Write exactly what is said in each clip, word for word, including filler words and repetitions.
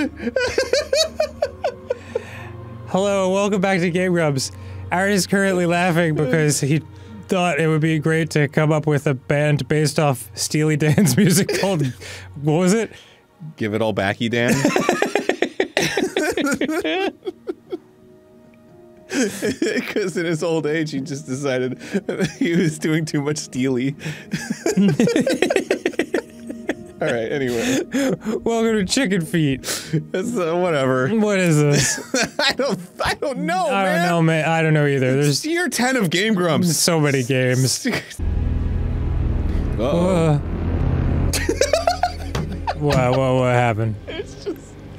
Hello, welcome back to Game Grumps. Aaron is currently laughing because he thought it would be great to come up with a band based off Steely Dan's music called, what was it? Give It All Backy Dan. Because in his old age, he just decided he was doing too much Steely. All right, anyway. Welcome to Chicken Feet. That's uh, whatever. What is this? I don't I don't know, I man. don't know, man. I don't know either. There's There's year ten of Game Grumps. so many games. Uh-oh. Uh, wow, what, what happened? It's just...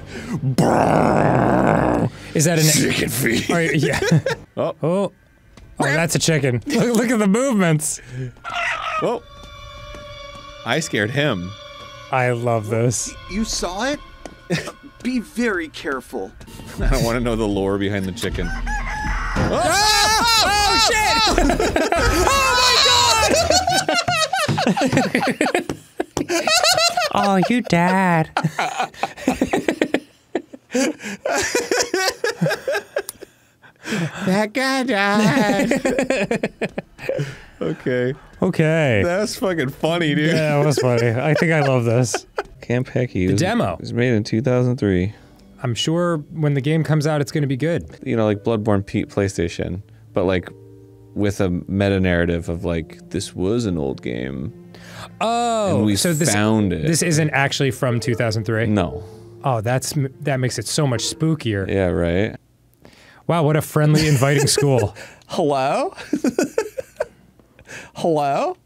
Is that an- Chicken feet. Are you, yeah. Oh. Oh. Oh, that's a chicken. Look, look at the movements. Whoa. I scared him. I love this. You saw it? Be very careful. I don't want to know the lore behind the chicken. Oh, oh, shit! Oh my god! Oh, you died. That guy died. Okay. Okay. That's fucking funny, dude. Yeah, that was funny. I think I love this. Camp Hecky. The demo. It was made in two thousand three. I'm sure when the game comes out, it's going to be good. You know, like Bloodborne P PlayStation, but like with a meta narrative of like, this was an old game. Oh, and we so this, found it. This isn't actually from two thousand three? No. Oh, that's that makes it so much spookier. Yeah, right. Wow, what a friendly, inviting school. Hello? Hello?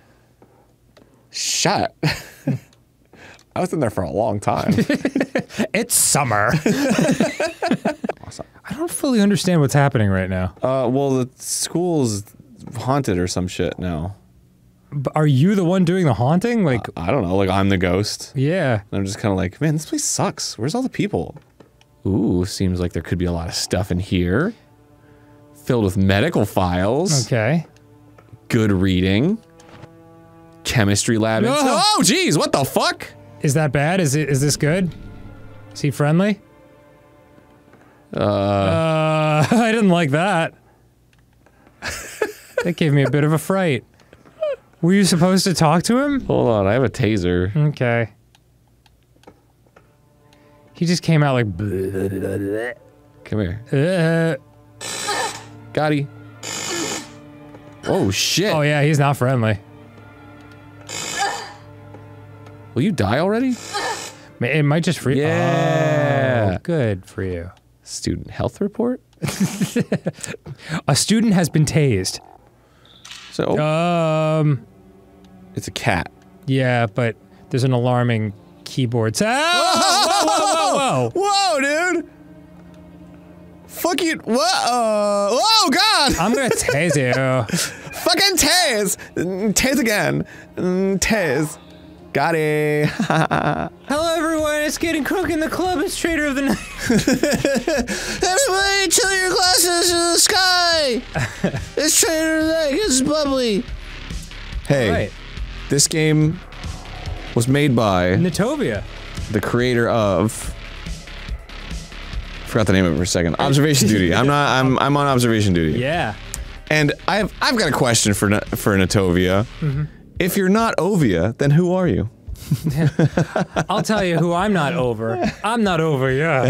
Shut. I was in there for a long time. It's summer. Awesome. I don't fully understand what's happening right now. Uh, well, the school's haunted or some shit now. B are you the one doing the haunting? Like, uh, I don't know, like I'm the ghost. Yeah. And I'm just kind of like, man, this place sucks. Where's all the people? Ooh, seems like there could be a lot of stuff in here. Filled with medical files. Okay. Good reading. Chemistry lab. No. Oh, geez, what the fuck? Is that bad? Is it? Is this good? Is he friendly? Uh, uh I didn't like that. That gave me a bit of a fright. Were you supposed to talk to him? Hold on, I have a taser. Okay. He just came out like. Come here. Uh, Got he. Oh shit. oh yeah, he's not friendly. Will you die already? It might just free. Yeah. Oh, good for you. Student health report? A student has been tased. So, oh, Um. it's a cat. Yeah, but there's an alarming keyboard sound. Whoa, whoa, whoa, whoa, Whoa, dude! Fuck you! Whoa! Uh, whoa, God! I'm gonna tase you. Fucking tase! Mm, Tase again. Mm, Tase. Got it. Hello, everyone. It's Getting Crunk in the club. It's Trader of the Night. Everybody, chill your glasses to the sky. It's Trader of the Night. It's bubbly. Hey, Right. this game was made by Natovia. the creator of. Forgot the name of it for a second. Observation duty. I'm not. I'm. I'm on observation duty. Yeah. And I've. I've got a question for Na- for Natovia. Mm-hmm. If you're not Ovia, then who are you? I'll tell you who I'm not over. I'm not over, yeah.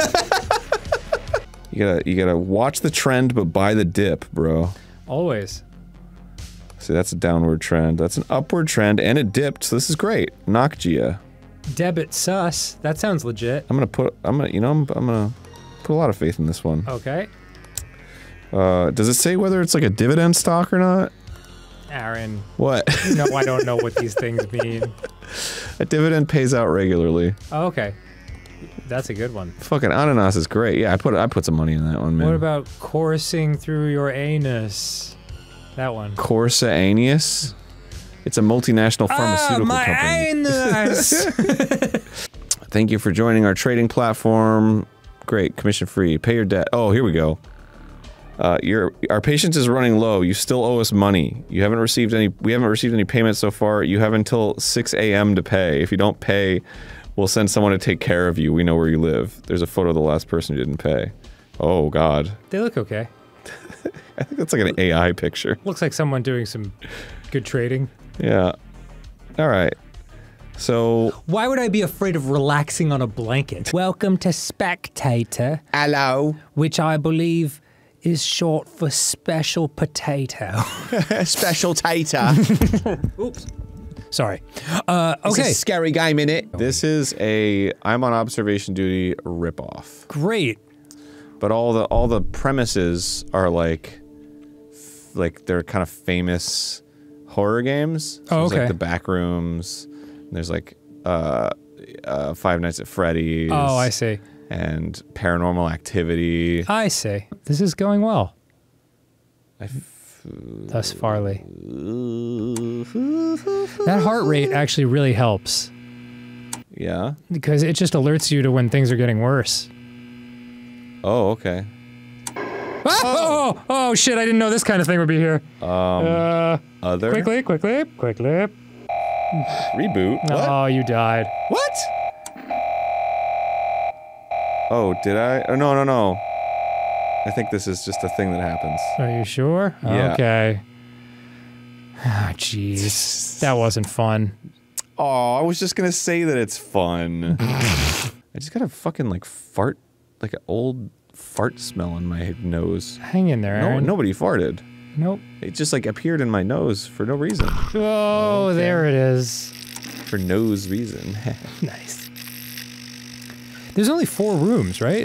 You gotta. You gotta watch the trend, but buy the dip, bro. Always. See, that's a downward trend. That's an upward trend, and it dipped. So this is great. Nocgia. Debit sus. That sounds legit. I'm gonna put. I'm gonna. You know. I'm. I'm gonna put a lot of faith in this one. Okay. Uh, does it say whether it's like a dividend stock or not? Aaron. What? You know I don't know what these things mean. A dividend pays out regularly. Oh, okay. That's a good one. Fucking ananas is great. Yeah, I put I put some money in that one, man. What about coursing through your anus? That one. Corsa Aeneas? It's a multinational pharmaceutical ah, my company. anus! Thank you for joining our trading platform. Great, commission free. Pay your debt. Oh, here we go. Uh, your our patience is running low. You still owe us money. You haven't received any. We haven't received any payments so far. You have until six A M to pay. If you don't pay, We'll send someone to take care of you. We know where you live. There's a photo of the last person who didn't pay. Oh, God. They look okay. I think that's like an A I picture. Looks like someone doing some good trading. Yeah. All right. So... Why would I be afraid of relaxing on a blanket? Welcome to Spectator. Hello. Which I believe is short for special potato. Special tater. Oops. Sorry. Uh, okay. It's a scary game in it. This is a I'm on observation duty ripoff. Great. But all the all the premises are like, f like they're kind of famous horror games. So Oh, there's okay. like the back rooms. There's like uh, uh, Five Nights at Freddy's. Oh, I see. And Paranormal Activity. I see. This is going well. I f Thus farly. That heart rate actually really helps. Yeah. Because it just alerts you to when things are getting worse. Oh, okay. Ah! Oh! oh! Oh, shit, I didn't know this kind of thing would be here. Um, uh, other? Quickly, quickly, quickly. Reboot? What? Oh, you died. What? Oh, did I? Oh, no, no, no. I think this is just a thing that happens. Are you sure? Yeah. Okay. Ah, jeez. That wasn't fun. Oh, I was just gonna say that it's fun. I just got a fucking, like, fart, like an old fart smell in my nose. Hang in there, No, Aaron. nobody farted. Nope. It just, like, appeared in my nose for no reason. Oh, Okay. there it is. For nose reason. Nice. There's only four rooms, right?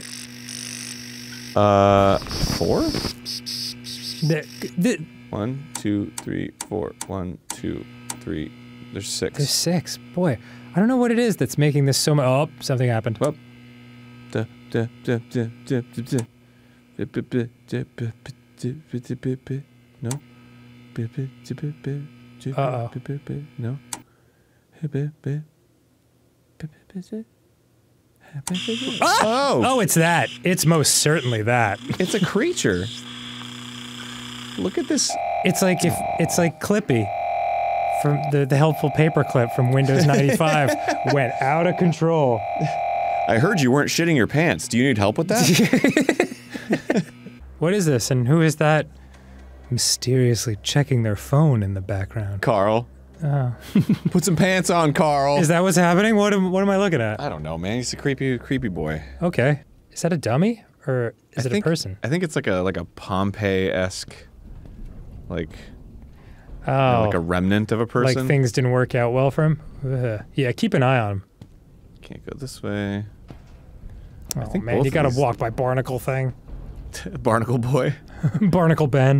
uh, four? The, the, One, two, three, four. One, two, three. There's six. there's six. Boy, I don't know what it is that's making this so much. Oh, something happened. Up. Da, da, da, da, da, da, da. Bi- bi- bi- da- bi- bi- da- bi- da- bi- bi. No. Bi- bi- da- bi- bi. Da- bi- Uh-oh. bi- bi- bi. No. Bi- bi- bi. Bi- bi- bi- da. Bi- bi- bi- Ah! Oh! Oh, it's that. It's most certainly that. It's a creature. Look at this. It's like if it's like Clippy from the the helpful paperclip from Windows ninety-five went out of control. I heard you weren't shitting your pants. Do you need help with that? What is this, and who is that mysteriously checking their phone in the background? Carl. Oh. Put some pants on, Carl. Is that what's happening? What am, what am I looking at? I don't know, man. He's a creepy, creepy boy. Okay. Is that a dummy? Or is I it think, a person? I think it's like a like a Pompeii-esque, like Oh. like a remnant of a person. Like things didn't work out well for him? Ugh. Yeah, keep an eye on him. Can't go this way. Oh think man, both you of gotta these- walk by Barnacle thing. Barnacle boy. Barnacle Ben.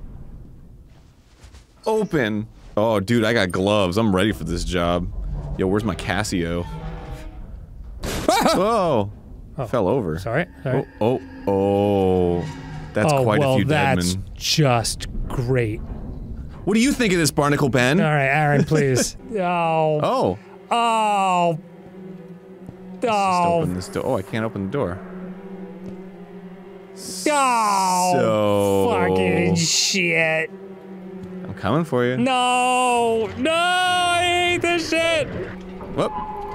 Open. Oh, dude, I got gloves. I'm ready for this job. Yo, where's my Casio? Whoa! Oh, Fell over. Sorry. sorry. Oh, oh, oh. That's oh, quite well, a few that's deadmen. just great. What do you think of this, Barnacle Ben? All right, Aaron, please. oh. Oh. Oh. Just Oh. open this door. Oh, I can't open the door. Oh. So- Fucking shit. I'm coming for you. No. No. I hate this shit. Whoop.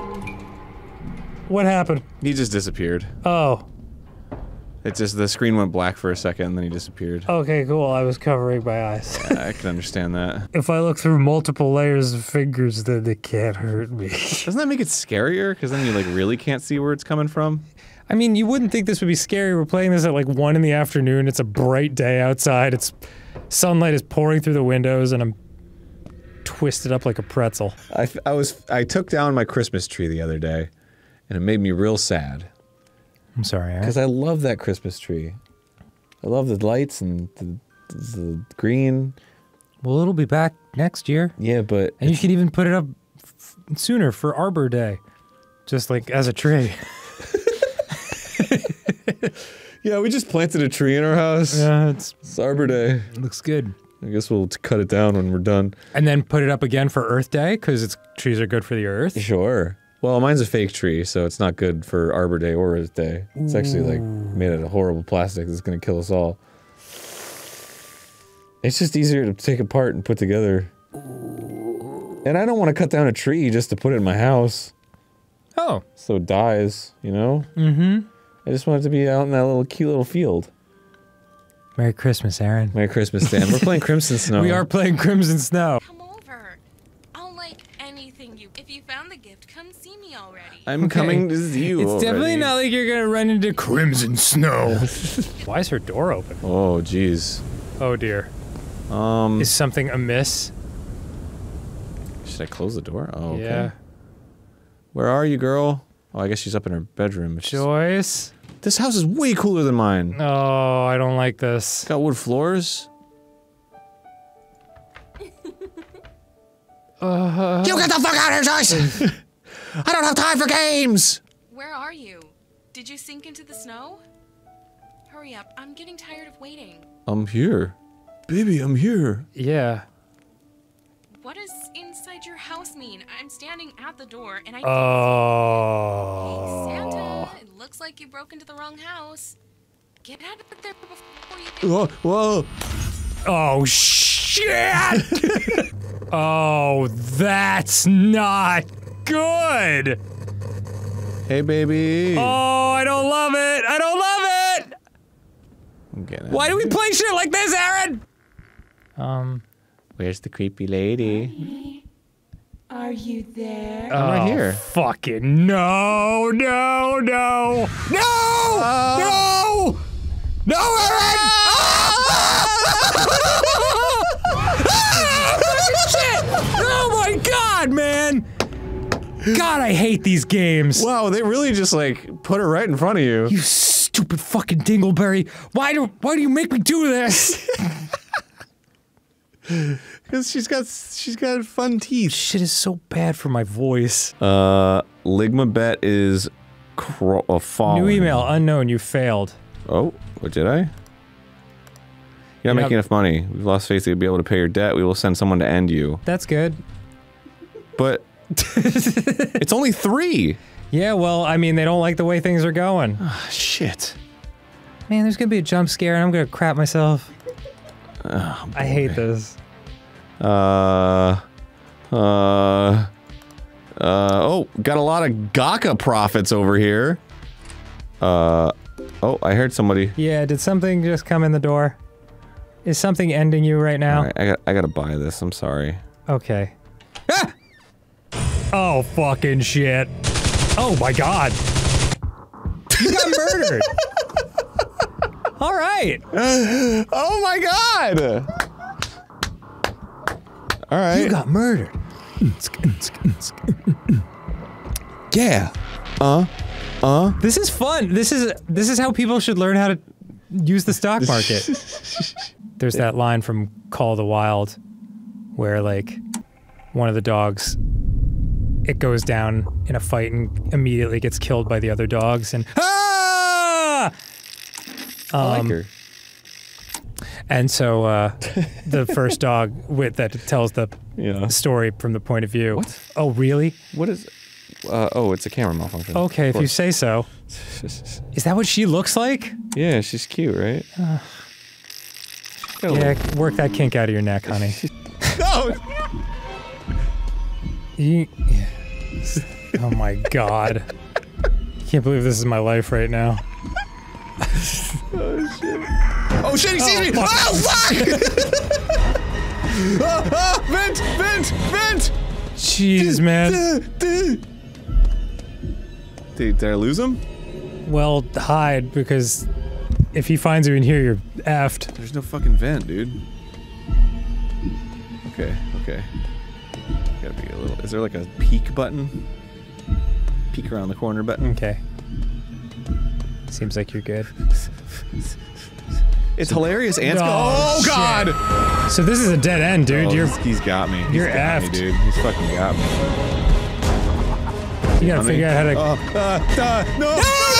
What happened? He just disappeared. Oh. It just, the screen went black for a second and then he disappeared. Okay, cool. I was covering my eyes. Yeah, I can understand that. If I look through multiple layers of fingers, then they can't hurt me. Doesn't that make it scarier? Because then you like really can't see where it's coming from? I mean, you wouldn't think this would be scary. We're playing this at like one in the afternoon. It's a bright day outside. It's sunlight is pouring through the windows, and I'm twisted up like a pretzel. I, I was I took down my Christmas tree the other day, and it made me real sad. I'm sorry, Aaron. Because I love that Christmas tree. I love the lights and the, the green. Well, it'll be back next year, Yeah, but and you could even put it up f sooner for Arbor Day, just like as a tree. yeah, we just planted a tree in our house. Yeah, it's It's Arbor Day. it looks good. I guess we'll t- cut it down when we're done. And then put it up again for Earth Day, because its trees are good for the Earth. Sure. Well, mine's a fake tree, so it's not good for Arbor Day or Earth Day. It's actually like made out of horrible plastic that's gonna kill us all. It's just easier to take apart and put together. And I don't want to cut down a tree just to put it in my house. Oh. So it dies, you know? Mm-hmm. I just wanted to be out in that little cute little field. Merry Christmas, Aaron. Merry Christmas, Dan. We're playing Crimson Snow. We are playing Crimson Snow. Come over. I'll like anything you. If you found the gift, come see me already. I'm Okay. coming to see you It's already. definitely not like you're gonna run into Crimson Snow. Why is her door open? Oh, jeez. Oh dear. Um, Is something amiss? should I close the door? Oh, okay. Yeah. Where are you, girl? Oh, I guess she's up in her bedroom. She's- Joyce? This house is way cooler than mine. Oh, I don't like this. Got wood floors. Uh, You get the fuck out of here, Joyce! I don't have time for games! Where are you? Did you sink into the snow? Hurry up. I'm getting tired of waiting. I'm here. Baby, I'm here. yeah. What does inside your house mean? I'm standing at the door and I Oh. Hey, Santa, it looks like you broke into the wrong house. Get out of there before you get... Whoa, whoa. Oh, shit! Oh, that's not good! Hey, baby. Oh, I don't love it! I don't love it! I'm getting Why do we play shit like this, Aaron? Um... Where's the creepy lady? Are you there? I'm right here. Fucking no, no, no, no, Oh. no, no, Aaron! Shit! Oh my god, man! God, I hate these games. Wow, they really just like put her right in front of you. You stupid fucking dingleberry! Why do why do you make me do this? Because she's got she's got fun teeth. Shit is so bad for my voice. Uh, Ligma bet is cro uh, falling. New email unknown. You failed. Oh, what did I? You're not You're making not- enough money. We've lost faith that you'll be able to pay your debt. We will send someone to end you. That's good. But it's only three. Yeah, well, I mean, they don't like the way things are going. Ah, shit. Man, there's gonna be a jump scare and I'm gonna crap myself. Oh, I hate this. Uh, uh, uh, oh, got a lot of Gaka profits over here. Uh, oh, I heard somebody. Yeah, did something just come in the door? Is something ending you right now? Alright, I got, I gotta buy this. I'm sorry. Okay. Ah! Oh, fucking shit. Oh my god. You got murdered. All right. Oh my god! All right. You got murdered. Yeah. Uh. Uh. This is fun. This is this is how people should learn how to use the stock market. There's that line from Call of the Wild where like one of the dogs, it goes down in a fight and immediately gets killed by the other dogs and ah! I like Um, her. And so uh, the first dog with that tells the Yeah. story from the point of view. What? Oh, really? What is? Uh, oh, it's a camera malfunction. Okay, Of if you course. say so. Is that what she looks like? Yeah, she's cute, right? Uh, Got a yeah, little- work that kink out of your neck, honey. No. You, oh my god. Can't believe this is my life right now. Oh shit! He sees Oh, me! fuck. Oh fuck! ah, ah, vent! Vent! Vent! Jeez, man. Did, did I lose him? Well, hide, because if he finds you in here, you're effed. There's no fucking vent, dude. Okay, okay. Gotta be a little. Is there like a peek button? Peek around the corner button? Okay. Seems like you're good. It's hilarious. Ants Oh, go. Oh shit. god! So this is a dead end, dude. Oh, you're he's- he's got me. He's you're got me, effed. dude. He's fucking got me. you gotta I mean- figure out how to. Oh, uh, uh, no!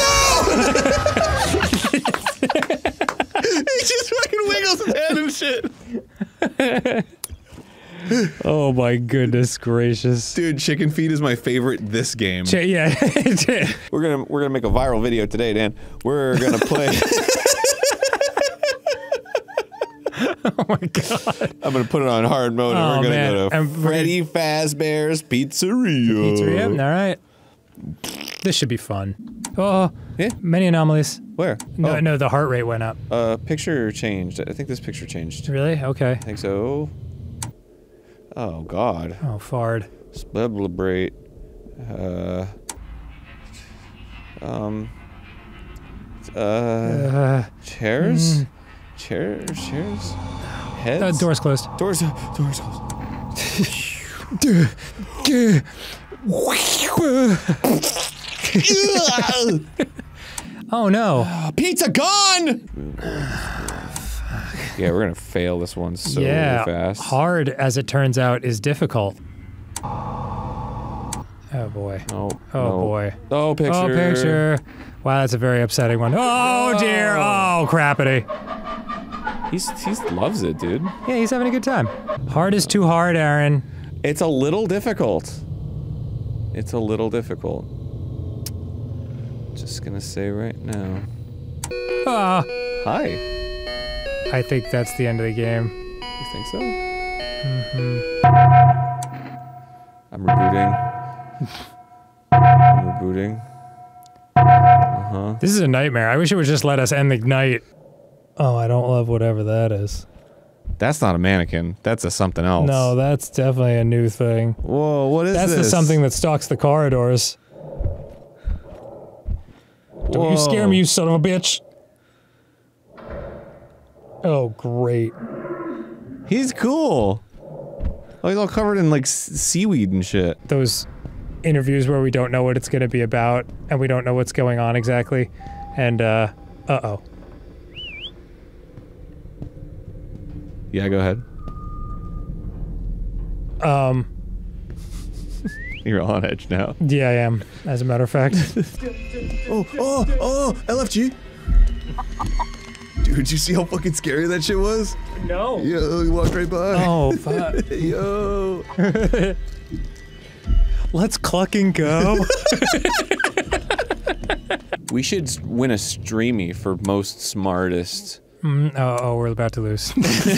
No! He just fucking wiggles his head and shit. Oh my goodness gracious. Dude, chicken feed is my favorite this game. Ch- yeah. We're gonna we're gonna make a viral video today, Dan. We're gonna play. Oh my god. I'm gonna put it on hard mode, and Oh, we're gonna man. go to And we're Freddy Fazbear's Pizzeria. Pizzeria? All right. This should be fun. Oh, Yeah. many anomalies. Where? No, oh. no, the heart rate went up. Uh, picture changed. I think this picture changed. Really? Okay. I think so. Oh God. Oh, fard. Celebrate. Uh. Um. Uh. Uh, chairs. mm. Chairs. Chairs. Heads. uh, door's closed. Doors. Doors closed. Oh no. Pizza gone! Yeah, we're gonna fail this one so yeah, fast. hard as it turns out is difficult. Oh boy. Oh, Oh no. boy. Oh, picture. Oh, picture. Wow, that's a very upsetting one. Oh dear. Oh, crappity. He's he loves it, dude. Yeah, he's having a good time. Hard is too hard, Aaron. It's a little difficult. It's a little difficult. Just gonna say right now. Ah. Hi. I think that's the end of the game. You think so? Mm-hmm. I'm rebooting. I'm rebooting. Uh-huh. This is a nightmare. I wish it would just let us end the night. Oh, I don't love whatever that is. That's not a mannequin. That's a something else. No, that's definitely a new thing. Whoa, what is That's this? the something that stalks the corridors. Don't you scare Whoa. me, you son of a bitch! Oh, great. He's cool. Oh, he's all covered in like s seaweed and shit. Those interviews where we don't know what it's gonna be about, and we don't know what's going on exactly, and uh, uh-oh. Yeah, go ahead. Um, You're on edge now. yeah, I am, as a matter of fact. Oh, oh, oh, L F G. Dude, did you see how fucking scary that shit was? No. Yo, he walked right by. Oh, fuck. Yo. Let's cluck and go. We should win a streamy for most smartest. Mm, oh, oh, we're about to lose.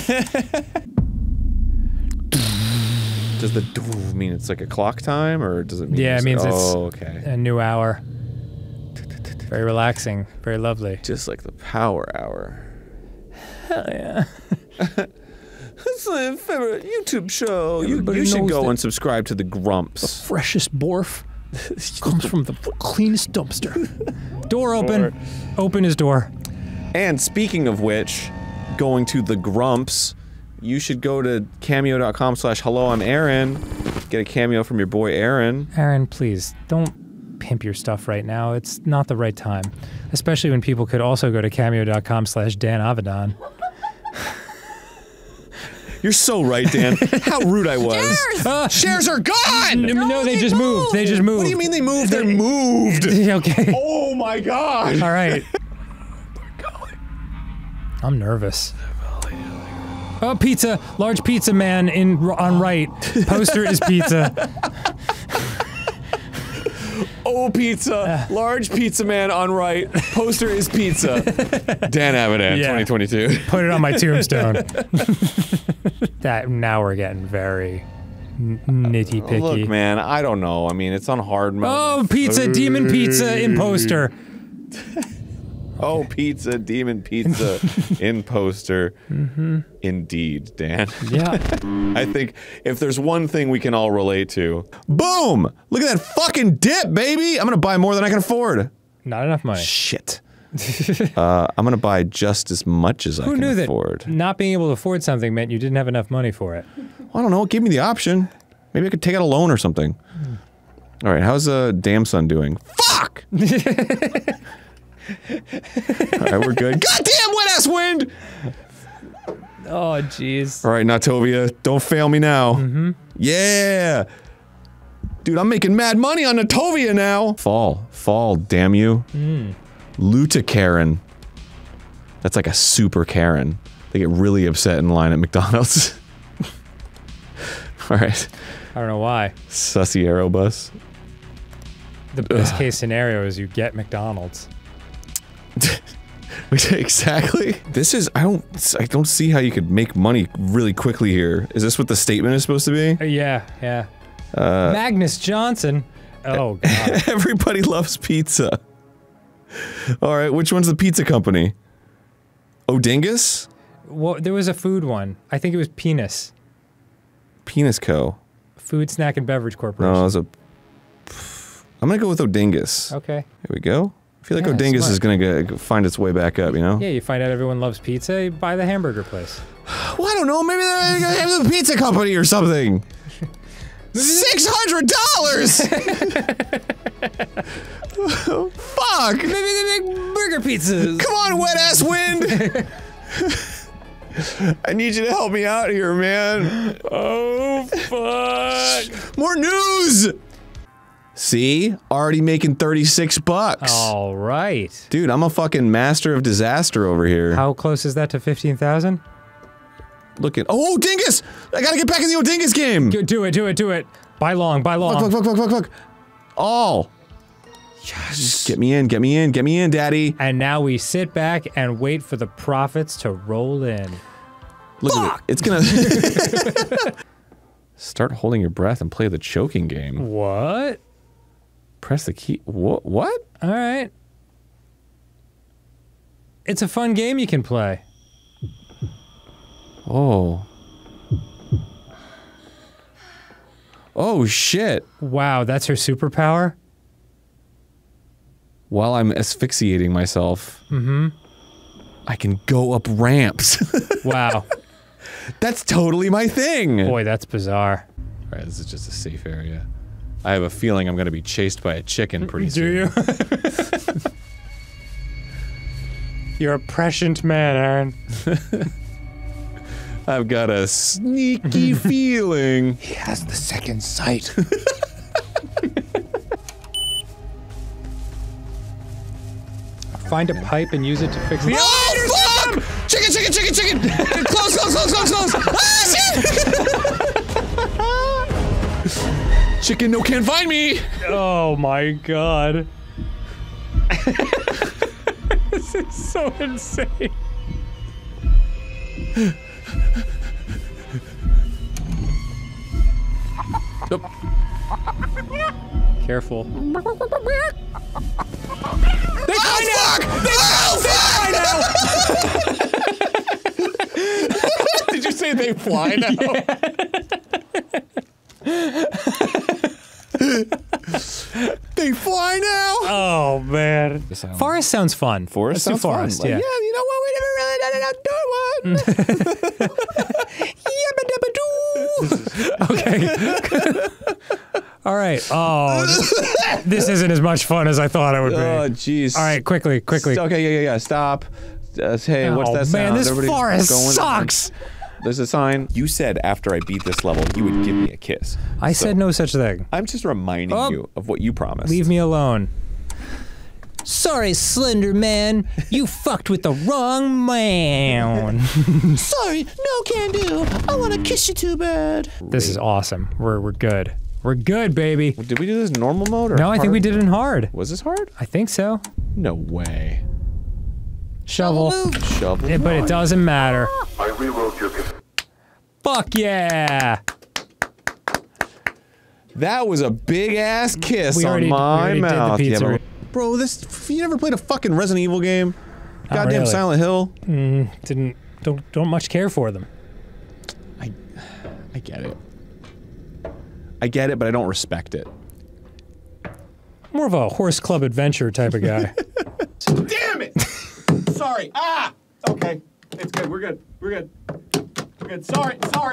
Does the doof mean it's like a clock time, or does it mean? Yeah, it it's means like, it's oh, okay. a new hour. Very relaxing, very lovely. Just like the power hour. Hell yeah. It's my favorite YouTube show. You, Everybody you should knows go that- and subscribe to the Grumps. Freshest borf comes from the cleanest dumpster. Door open. Open his door. And speaking of which, going to the Grumps, you should go to cameo dot com slash hello, I'm Aaron. Get a cameo from your boy Aaron. Aaron, please, don't pimp your stuff right now. It's not the right time. Especially when people could also go to cameo dot com slash Dan Avedon. You're so right, Dan. How rude I was. Shares! Uh, Shares are gone! no, no, they just moved. They just moved. What do you mean they moved? They're moved! Okay. Oh my god! All right. I'm nervous. Oh, pizza! Large pizza man in on right. Poster is pizza. Oh, pizza. Large pizza man on right. Poster is pizza. Dan Avedon, Yeah. twenty twenty-two. Put it on my tombstone. That now we're getting very n- nitty picky. Look, man, I don't know. I mean, it's on hard mode. Oh, pizza, demon pizza in poster. Oh, pizza, demon pizza in poster. Mm-hmm. Indeed, Dan. Yeah. I think if there's one thing we can all relate to. Boom! Look at that fucking dip, baby! I'm gonna buy more than I can afford. Not enough money. Shit. uh, I'm gonna buy just as much as I Who can knew that afford. not being able to afford something meant you didn't have enough money for it? Well, I don't know. It gave me the option. Maybe I could take out a loan or something. Hmm. All right, how's uh, Damson doing? Fuck! All right, we're good. Goddamn wet ass wind! Oh, jeez. All right, Natovia, don't fail me now. Mm-hmm. Yeah! Dude, I'm making mad money on Natovia now! Fall. Fall, damn you. Mm. Luta Karen. That's like a super Karen. They get really upset in line at McDonald's. Alright. I don't know why. Sussy Aerobus. The best case scenario is you get McDonald's. Exactly. This is, I don't, I don't see how you could make money really quickly here. Is this what the statement is supposed to be? Uh, yeah, yeah. Uh, Magnus Johnson. Oh, God. Everybody loves pizza. All right, which one's the pizza company? Odingus? Well, there was a food one. I think it was Penis. Penis Co. Food, Snack, and Beverage Corporation. No, it was a... I'm gonna go with Odingus. Okay. Here we go. I feel like Yeah, Odingus smart. is gonna go, find its way back up, you know? Yeah, you find out everyone loves pizza, you buy the hamburger place. Well, I don't know. Maybe they're gonna have a pizza company or something. Six hundred dollars. Fuck. Maybe they make burger pizzas. Come on, wet ass wind. I need you to help me out here, man. Oh, fuck. More news. See, already making thirty-six bucks. All right. Dude, I'm a fucking master of disaster over here. How close is that to fifteen thousand? Look at- Oh, Dingus! I gotta get back in the Odingus game! Do it, do it, do it. Buy long, buy long. Fuck, fuck, fuck, fuck, fuck, fuck. All. Yes. Get me in, get me in, get me in, daddy. And now we sit back and wait for the profits to roll in. Look at it. It's gonna- Start holding your breath and play the choking game. What? Press the key. What? What? All right. It's a fun game you can play. Oh. Oh, shit. Wow, that's her superpower? While I'm asphyxiating myself, Mm-hmm. I can go up ramps. Wow. That's totally my thing. Boy, that's bizarre. All right, this is just a safe area. I have a feeling I'm gonna be chased by a chicken pretty Do soon. you? You're a prescient man, Aaron. I've got a sneaky feeling. He has the second sight. Find a pipe and use it to fix the- Oh, fuck! Chicken, chicken, chicken, chicken! Close, close, close, close, close! Ah, shit! Chicken, no, can't find me! Oh my god. This is so insane. Nope. Careful. They oh, fuck! Oh, fuck! Did you say they fly now? They fly now? Oh man. Forest sounds fun. Forest Let's do sounds forest, fun. yeah. Like, yeah, you know what? We never really done an outdoor one. Okay. All right. Oh, this, this isn't as much fun as I thought it would be. Oh, jeez. All right, quickly, quickly. Okay, yeah, yeah, yeah. Stop. Uh, hey, oh, what's that sound? man, this Everybody forest going- sucks. There's a sign. You said after I beat this level, you would give me a kiss. I So, said no such thing. I'm just reminding Oh. you of what you promised. Leave me alone. Sorry, Slender Man. You fucked with the wrong man. Sorry, no can do. I want to kiss you too bad. This is awesome. We're we're good. We're good, baby. Did we do this normal mode or No, I think hard? we did it in hard. Was this hard? I think so. No way. Shovel. Shovel. Yeah, but it doesn't matter. I rewrote your. Fuck yeah. That was a big ass kiss We on already- we my already did the mouth. pizza. Yeah, but- bro, this you never played a fucking Resident Evil game? Not Goddamn really. Silent Hill. Didn't don't don't much care for them. I I get it. I get it, but I don't respect it. More of a horse club adventure type of guy. Damn it! Sorry. Ah! Okay. It's good. We're good. We're good. We're good. Sorry. Sorry.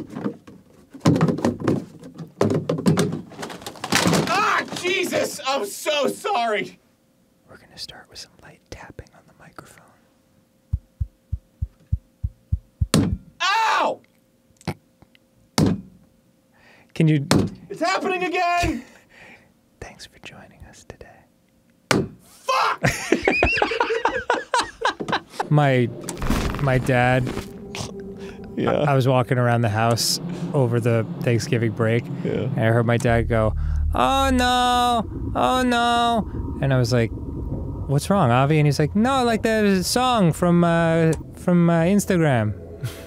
Ah! Jesus! I'm so sorry. We're gonna start with some light tapping on the microphone. Ow! Can you? It's happening again! Thanks for joining us today. Fuck! My my dad. Yeah. I, I was walking around the house over the Thanksgiving break, Yeah. and I heard my dad go, "Oh no! Oh no!" And I was like, "What's wrong, Avi?" And he's like, "No, like the song from uh, from uh, Instagram."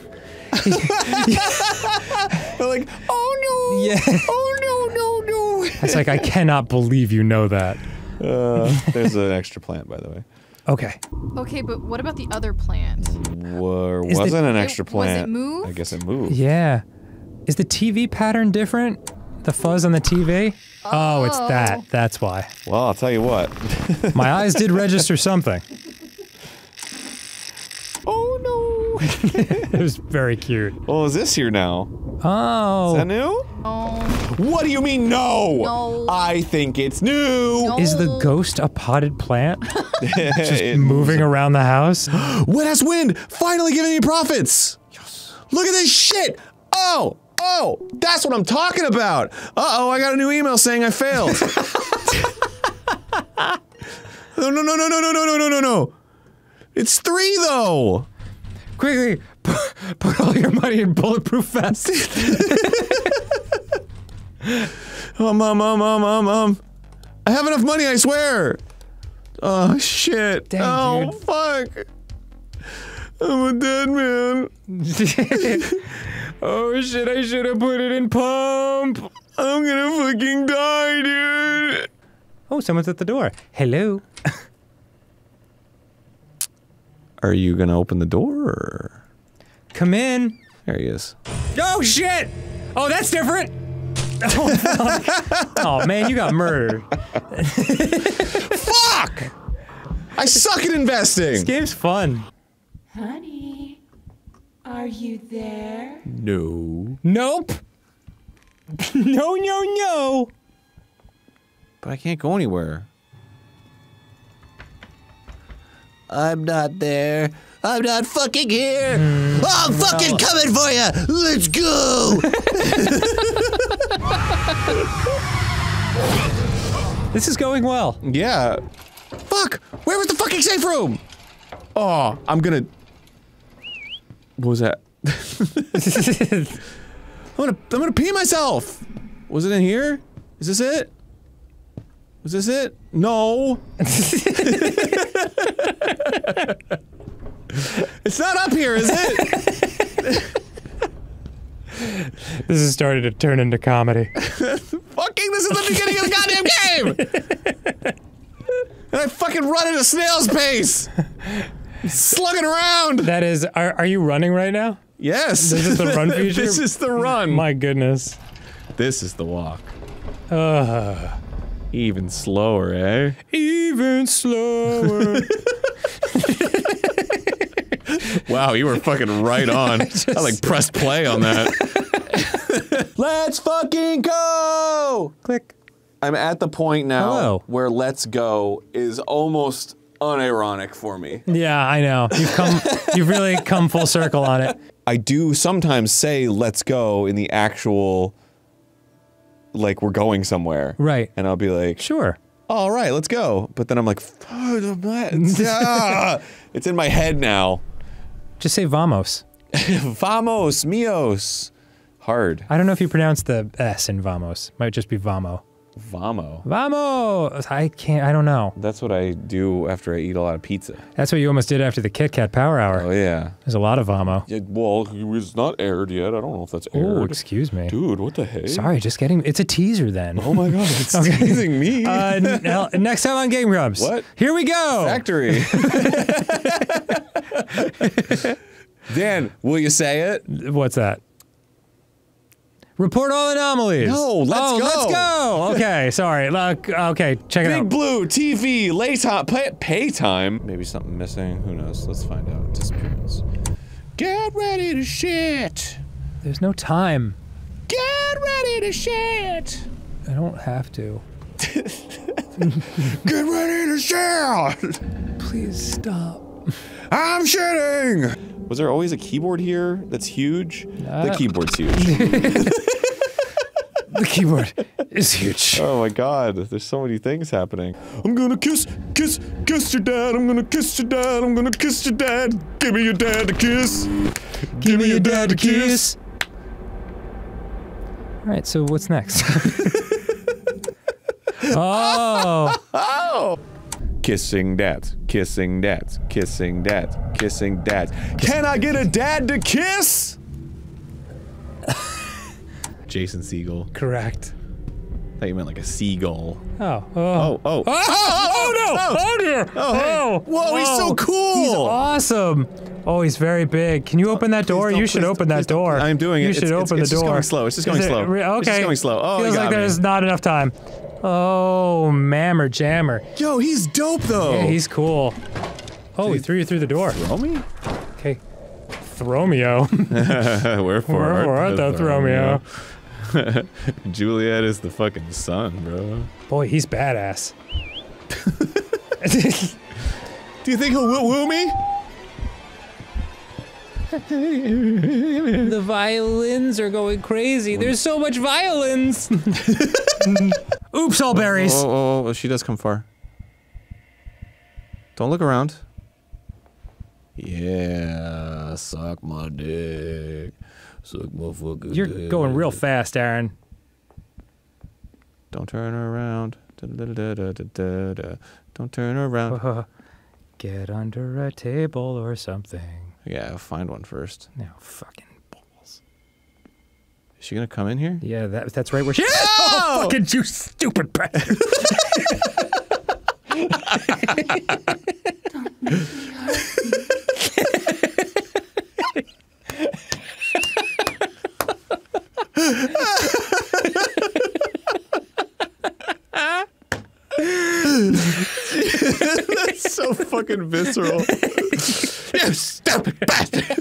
They're like, oh no. Yeah. Oh no, no, no. It's like, I cannot believe you know that. Uh, there's an extra plant, by the way. Okay. Okay, but what about the other plant? There Is wasn't the- an extra It- was it plant. moved? I guess it moved. Yeah. Is the T V pattern different? The fuzz on the T V? Oh, oh it's that. That's why. Well, I'll tell you what. My eyes did register something. Oh no! It was very cute. Well, is this here now? Oh. Is that new? No. What do you mean no? No. I think it's new. No. Is the ghost a potted plant? Just Moving around the house? Wet ass wind! Finally giving me profits! Yes. Look at this shit! Oh! Oh! That's what I'm talking about! Uh-oh, I got a new email saying I failed. No, no, no, no, no, no, no, no, no, no, no! It's three, though! Quickly, put, put all your money in bulletproof vests. Um, um, um, um, um, um. I have enough money, I swear! Oh, shit. Dang, oh, dude. fuck. I'm a dead man. Oh shit, I should have put it in pump. I'm gonna fucking die, dude. Oh, someone's at the door. Hello. Are you gonna open the door? Or? Come in. There he is. Oh shit! Oh, that's different! Oh, fuck. Oh man, you got murdered. Fuck! I suck at investing! This game's fun. Honey, are you there? No. Nope. No, no, no. But I can't go anywhere. I'm not there. I'm not fucking here. Mm, I'm fucking coming for you! Let's go! This is going well. Yeah. Fuck! Where was the fucking safe room? Oh, I'm gonna... What was that? I'm gonna, I'm gonna pee myself! Was it in here? Is this it? Was this it? No! It's not up here, is it? This has started to turn into comedy. Fucking, this is the beginning of the goddamn game! And I fucking run at a snail's pace! Slugging around! That is, are, are you running right now? Yes! This is the run feature? This is the run! My goodness. This is the walk. Uh, Even slower, eh? even slower. Wow, you were fucking right on. I, just- I like pressed play on that. Let's fucking go! Click. I'm at the point now Hello. where let's go is almost unironic for me. Yeah, I know. You've come, you've really come full circle on it. I do sometimes say let's go in the actual, like we're going somewhere. Right. And I'll be like, Sure. all right, let's go. But then I'm like, fuck, I'm not- ah. It's in my head now. Just say vamos. Vamos, mios. Hard. I don't know if you pronounce the S in vamos. Might just be vamo. Vamo. Vamos! I can't, I don't know. That's what I do after I eat a lot of pizza. That's what you almost did after the Kit Kat Power Hour. Oh yeah. There's a lot of vamo. Yeah, well, it was not aired yet. I don't know if that's Oh, aired. excuse me. Dude, what the heck? Sorry, just getting, it's a teaser then. Oh my god, it's teasing me. Uh, n- now- next time on Game Grumps. What? Here we go! Factory. Dan, will you say it? What's that? Report all anomalies. No, let's oh, go. let's go. Okay, sorry. Look, okay, check it Big out. Blue, T V, lay time, pay, pay time. Maybe something missing. Who knows? Let's find out. Disappearance. Get ready to shit. There's no time. Get ready to shit. I don't have to. Get ready to shit! Please stop. I'm shitting! Was there always a keyboard here that's huge? Uh, the keyboard's huge. The keyboard is huge. Oh my god, there's so many things happening. I'm gonna kiss, kiss, kiss your dad. I'm gonna kiss your dad. I'm gonna kiss your dad. Give me your dad to kiss. Give me your dad to kiss. All right, so what's next? Oh. Oh! Kissing dads, kissing dads, kissing dads, kissing dads. Can I get a dad to kiss? Jason Segel. Correct. I thought you meant like a seagull. Oh. Oh. Oh, oh. Oh, oh, no! oh. Oh, dear! Oh, hey. Oh. Whoa, he's so cool! He's awesome! Oh, he's very big. Can you open that door? don't, You should please open don't, that please don't. door. I'm doing it. You It's- should it's- open it's the just door. going slow. It's just Is going it slow. re- Okay. It's just going slow. Oh, he Feels got like me. there's not enough time. Oh, mammer jammer. Yo, he's dope though. Yeah, he's cool. Oh, he threw you through the door. Throw me? Okay. Thromeo. Wherefore Wherefore art thou Thromeo? Juliet is the fucking sun, bro. Boy, he's badass. Do you think he'll woo, woo me? The violins are going crazy. There's so much violins. Oops, all berries. Oh, oh, oh, she does come far. Don't look around. Yeah, suck my dick. Suck my fucking You're dick. going real fast, Aaron. Don't turn around. Da, da, da, da, da, da, da. Don't turn around. Uh, get under a table or something. Yeah, I'll find one first. No, fucking balls. Is she gonna come in here? Yeah, that, that's right where she is. Oh, fucking you stupid bastard. That's so fucking visceral. You stupid bastard.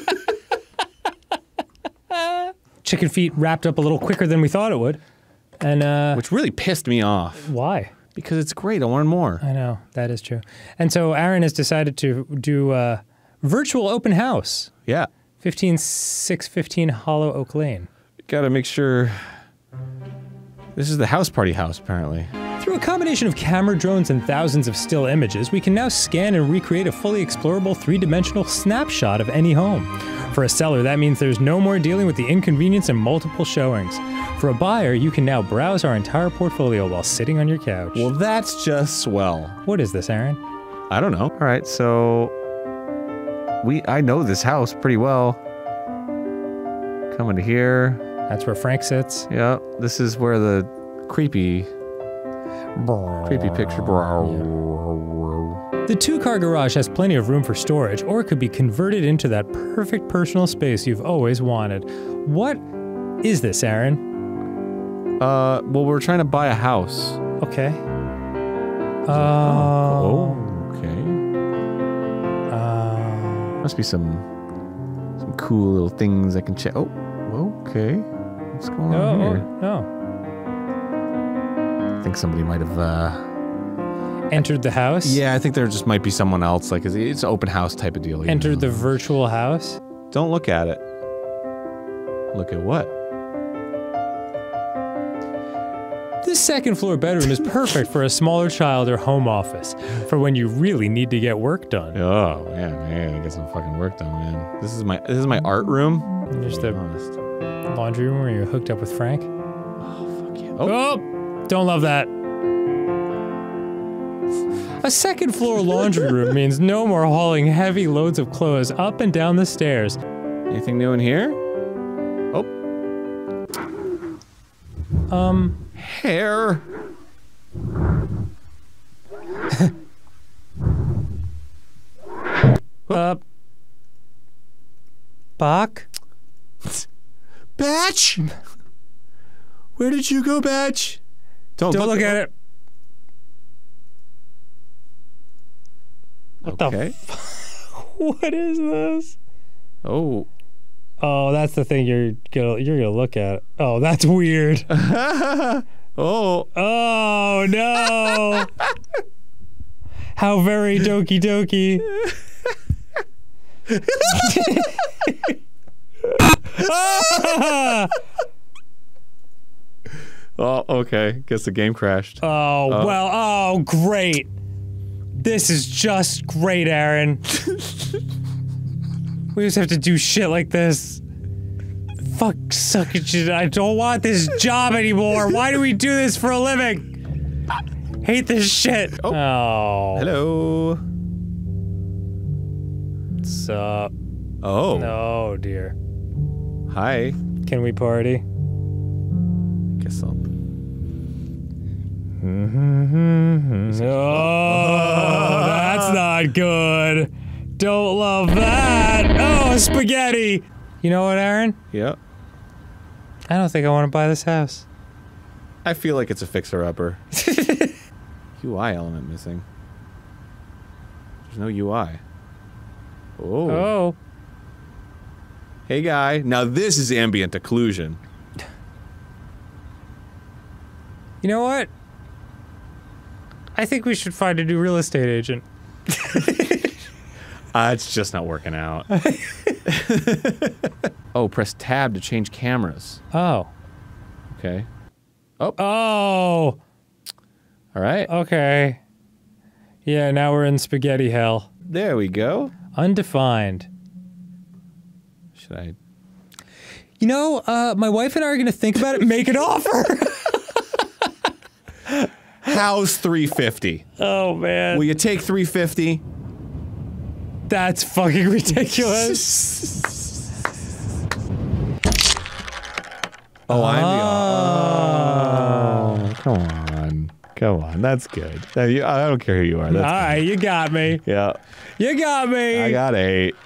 Chicken feet wrapped up a little quicker than we thought it would. And, uh... Which really pissed me off. why? Because it's great. I want more. I know, that is true. And so Aaron has decided to do a virtual open house. Yeah. fifteen six fifteen Hollow Oak Lane. Gotta make sure. This is the house party house, apparently. Through a combination of camera drones and thousands of still images, we can now scan and recreate a fully explorable three-dimensional snapshot of any home. For a seller, that means there's no more dealing with the inconvenience and multiple showings. For a buyer, you can now browse our entire portfolio while sitting on your couch. Well, that's just swell. What is this, Aaron? I don't know. All right, so we I know this house pretty well. Coming to here. That's where Frank sits. Yeah, this is where the creepy, creepy picture. The two-car garage has plenty of room for storage, or it could be converted into that perfect personal space you've always wanted. What is this, Aaron? Uh, well, we're trying to buy a house. Okay. Uh, Oh, okay. Uh, Must be some some cool little things I can check. Oh, okay. What's going no, on here? no. I think somebody might have. uh... Entered the house? Yeah, I think there just might be someone else. Like it's, it's an open house type of deal. you Entered know. the virtual house? Don't look at it. Look at what? This second floor bedroom is perfect for a smaller child or home office, for when you really need to get work done. Oh man, man, I get some fucking work done, man. This is my this is my art room. And there's To the be honest. laundry room where you're hooked up with Frank. Oh fuck yeah. Oh, Oh, don't love that. A second floor laundry room means no more hauling heavy loads of clothes up and down the stairs. anything new in here? Oh, Um, hair. uh, Bach? Batch. Where did you go, Batch? Don't, Don't look at it. What Okay. the What is this? Oh. Oh, that's the thing you're gonna you're gonna look at. Oh, that's weird. Oh. Oh no! How very doki doki. Ah! Oh, okay. Guess the game crashed. Oh, Oh. well, oh, great. This is just great, Aaron. We just have to do shit like this. Fuck, suck it, shit. I don't want this job anymore. Why do we do this for a living? Hate this shit. Oh. Oh. Hello. What's up? Oh. Oh, dear. Hi. Can we party? Guess I'll Oh, that's not good. Don't love that. Oh, spaghetti. You know what, Aaron? Yep. I don't think I want to buy this house. I feel like it's a fixer-upper. U I element missing. There's no U I. Oh. Oh. Hey, guy. Now this is ambient occlusion. You know what? I think we should find a new real estate agent. Uh, it's just not working out. Oh, press tab to change cameras. Oh. Okay. Oh. All right. Okay. Yeah, now we're in spaghetti hell. There we go. Undefined. Should I? You know, uh, my wife and I are gonna think about it and make an offer. How's three fifty? Oh, man. Will you take three fifty? That's fucking ridiculous. Oh, I'm Oh. the. Oh, come on. Come on. That's good. Uh, you- I don't care who you are. That's All right, you got me. Yeah. You got me. I got eight.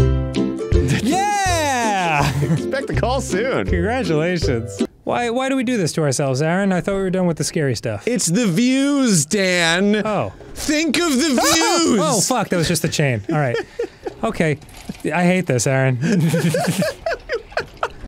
Yeah! Expect a call soon. Congratulations. Why, why do we do this to ourselves, Aaron? I thought we were done with the scary stuff. It's the views, Dan. Oh. Think of the Oh, views. oh, fuck, that was just the chain. All right. Okay. I hate this, Aaron.